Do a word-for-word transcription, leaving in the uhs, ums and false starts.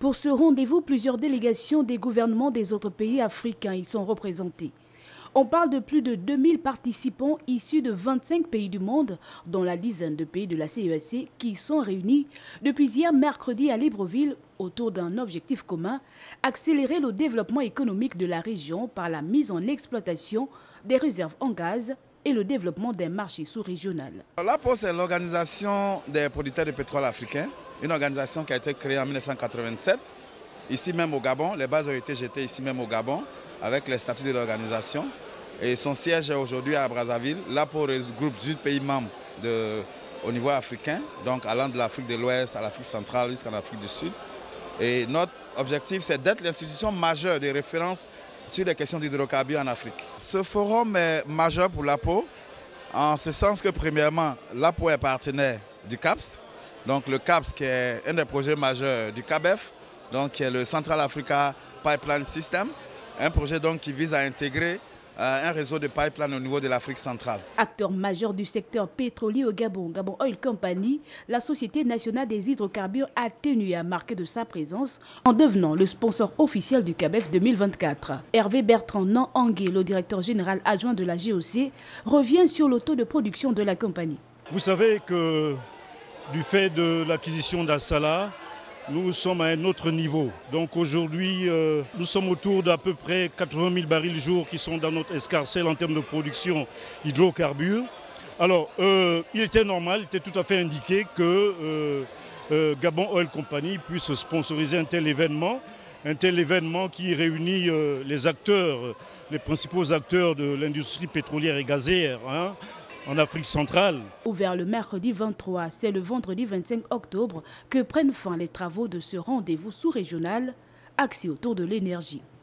Pour ce rendez-vous, plusieurs délégations des gouvernements des autres pays africains y sont représentées. On parle de plus de deux mille participants issus de vingt-cinq pays du monde, dont la dizaine de pays de la C E A C, qui sont réunis depuis hier mercredi à Libreville autour d'un objectif commun, accélérer le développement économique de la région par la mise en exploitation des réserves en gaz et le développement d'un marché sous-régional. L'A P O, c'est l'Organisation des producteurs de pétrole africains, une organisation qui a été créée en mille neuf cent quatre-vingt-sept, ici même au Gabon. Les bases ont été jetées ici même au Gabon, avec les statuts de l'organisation. Et son siège est aujourd'hui à Brazzaville. L'A P O regroupe dix-huit pays membres de, au niveau africain, donc allant de l'Afrique de l'Ouest à l'Afrique centrale jusqu'en Afrique du Sud. Et notre objectif, c'est d'être l'institution majeure de référence sur les questions d'hydrocarbures en Afrique. Ce forum est majeur pour l'A P O, en ce sens que premièrement, l'A P O est partenaire du CAPS. Donc le CAPS qui est un des projets majeurs du C A B E F, donc qui est le Central Africa Pipeline System, un projet donc qui vise à intégrer euh, un réseau de pipeline au niveau de l'Afrique centrale. Acteur majeur du secteur pétrolier au Gabon, Gabon Oil Company, la Société nationale des hydrocarbures a tenu à marquer de sa présence en devenant le sponsor officiel du C A B E F deux mille vingt-quatre. Hervé Bertrand Nangué, le directeur général adjoint de la G O C, revient sur le taux de production de la compagnie. Vous savez que du fait de l'acquisition d'Assala, nous sommes à un autre niveau. Donc aujourd'hui, euh, nous sommes autour d'à peu près quatre-vingt mille barils jour qui sont dans notre escarcelle en termes de production hydrocarbures. Alors, euh, il était normal, il était tout à fait indiqué que euh, euh, Gabon Oil Company puisse sponsoriser un tel événement, un tel événement qui réunit euh, les acteurs, les principaux acteurs de l'industrie pétrolière et gazière, hein, en Afrique centrale. Ouvert le mercredi vingt-trois, c'est le vendredi vingt-cinq octobre que prennent fin les travaux de ce rendez-vous sous-régional axé autour de l'énergie.